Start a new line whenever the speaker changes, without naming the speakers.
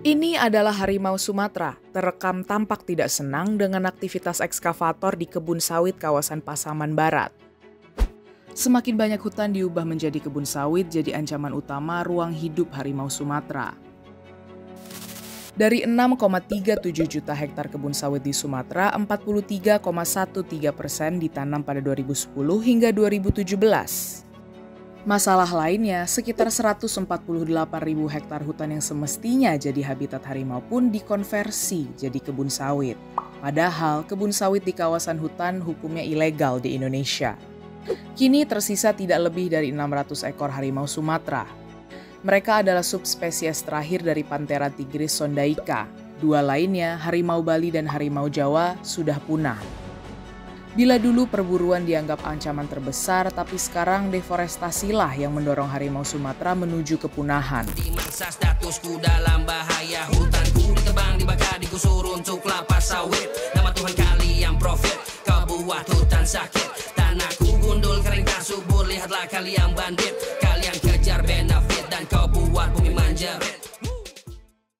Ini adalah harimau Sumatera, terekam tampak tidak senang dengan aktivitas ekskavator di kebun sawit kawasan Pasaman Barat. Semakin banyak hutan diubah menjadi kebun sawit jadi ancaman utama ruang hidup harimau Sumatera. Dari 6,37 juta hektar kebun sawit di Sumatera, 43,13% ditanam pada 2010 hingga 2017. Masalah lainnya, sekitar 148.000 hektar hutan yang semestinya jadi habitat harimau pun dikonversi jadi kebun sawit. Padahal kebun sawit di kawasan hutan hukumnya ilegal di Indonesia. Kini tersisa tidak lebih dari 600 ekor harimau Sumatera. Mereka adalah subspesies terakhir dari Panthera tigris sondaica. Dua lainnya, harimau Bali dan harimau Jawa, sudah punah. Bila dulu perburuan dianggap ancaman terbesar, tapi sekarang deforestasilah yang mendorong harimau Sumatera menuju kepunahan.
Di masa statusku dalam bahaya, hutanku ditebang, dibakar, digusur untuk kelapa sawit. Nama Tuhan kalian profit, kau buat hutan sakit. Tanahku gundul, kering tak subur, lihatlah kalian bandit. Kalian kejar benefit dan kau buat bumi menjerit.